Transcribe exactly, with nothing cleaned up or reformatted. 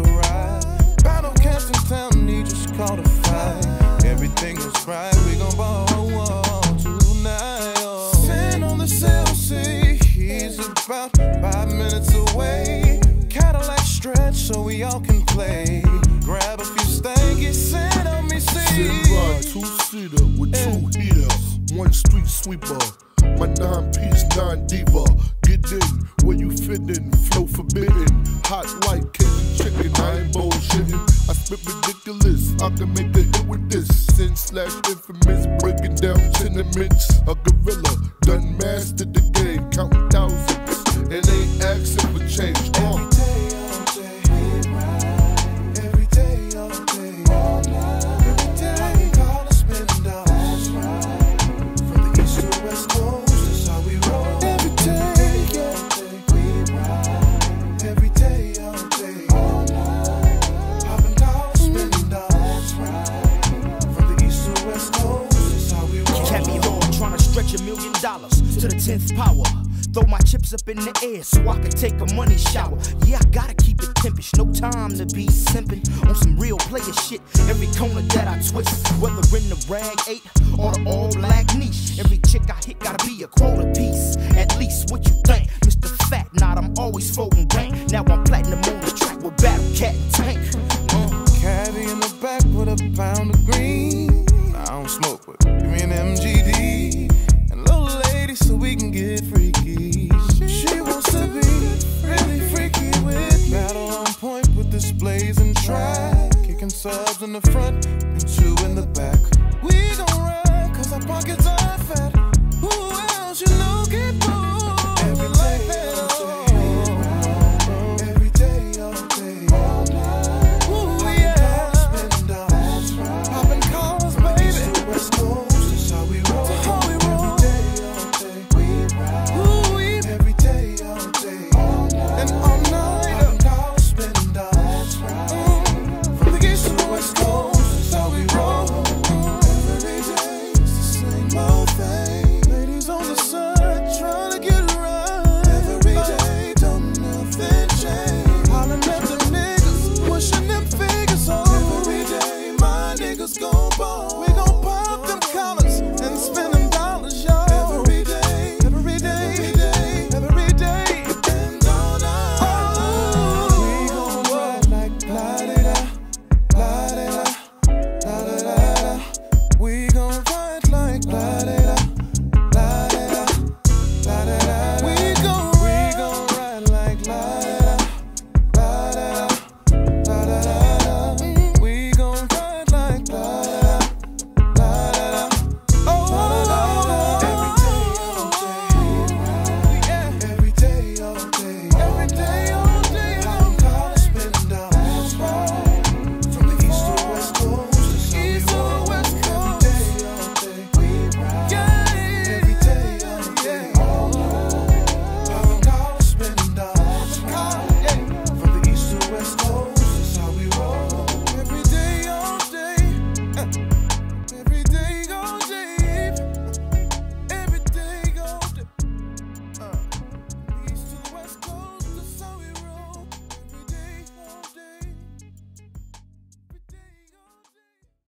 a ride. Battle Captain's Town, he just called a fight. Everything is right, we gon' ball tonight. Oh. Sitting on the cell, see, he's about five minutes away. Cadillac stretch so we all can play. Grab a few stankies, sit on me, see. Sit ride, two-seater with two heaters. One street sweeper, my nine-piece, nine-diva. Get in where you fit in, flow forbidden. Hot white Cajun chicken, I ain't bullshitting. I spit ridiculous, I can make a hit with this. Sin slash infamous, breaking down tenements. A gorilla, done mastered the game, counting thousands. And ain't asking for change. Uh. Every day, all day, we ride. Every day, all day, all night. Every day, call us spinning dollars. That's right. From the east to west coast, that's how we roll. Every day, all day, we ride. Every day, all day, all night. Popping dollars, spinning dollars. That's right. From the east to west coast, that's how we roll. Kept me on trying to stretch a million dollars to the tenth power. Throw my chips up in the air so I can take a money shower. Yeah, I gotta keep it pimpish, no time to be simping. On some real player shit, every corner that I twist, whether in the rag eight or the all black niche. Every chick I hit gotta be a quarter piece. At least what you think, Mister Fat Knot, I'm always folding rank. Now I'm platinum on the track with Battle Cat and Tank. Uh. Caddy in the back with a pound of green. I don't smoke, but give me an M G D. And a little lady so we can get freaky. She wants to be really freaky with me. Battle on point with displays and track. Kicking subs in the front and two in the back.